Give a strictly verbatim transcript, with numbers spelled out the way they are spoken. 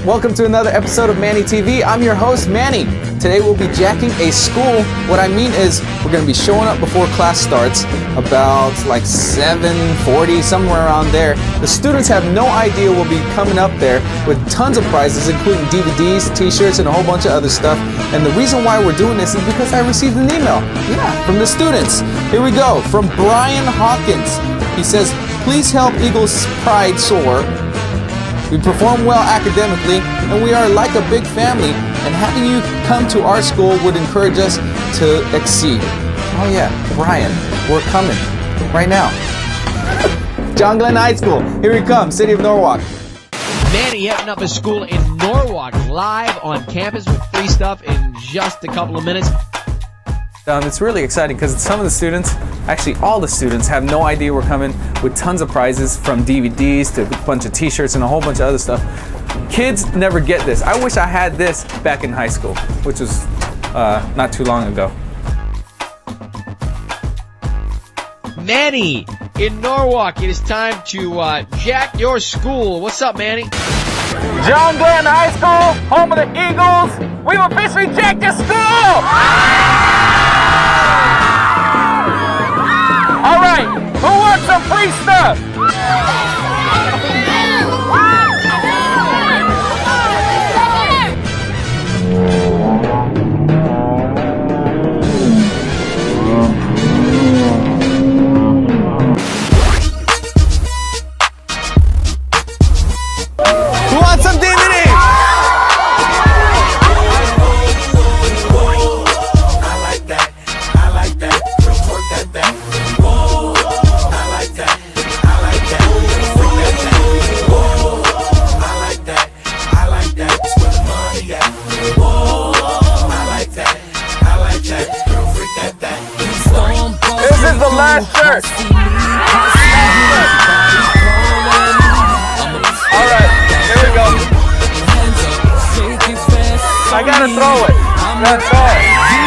Welcome to another episode of Manny T V. I'm your host, Manny. Today we'll be jacking a school. What I mean is we're going to be showing up before class starts about like seven forty, somewhere around there. The students have no idea we'll be coming up there with tons of prizes, including D V Ds, t-shirts, and a whole bunch of other stuff. And the reason why we're doing this is because I received an email. Yeah, from the students. Here we go. From Brian Hawkins. He says, please help Eagles Pride soar. We perform well academically, and we are like a big family, and having you come to our school would encourage us to exceed. Oh yeah, Brian, we're coming right now. John Glenn High School, here he comes, City of Norwalk. Manny heading up his school in Norwalk, live on campus with free stuff in just a couple of minutes. Um, it's really exciting because some of the students, actually all the students, have no idea we're coming with tons of prizes, from D V Ds to a bunch of t-shirts and a whole bunch of other stuff. Kids never get this. I wish I had this back in high school, which was uh, not too long ago. Manny in Norwalk, it is time to uh, jack your school. What's up, Manny? John Glenn High School, home of the Eagles. We've officially jacked your school! All right, who wants some free stuff? Who wants some D V Ds? I like that. I like that. Work that back. Whoa. I like that. I like that. Freak that back. Whoa. I like that. I like that. That's where the money at. Whoa. I like that. I like that. Girl, freak that back. This is the last shirt. All right, here we go. I gotta throw it. I gotta throw it.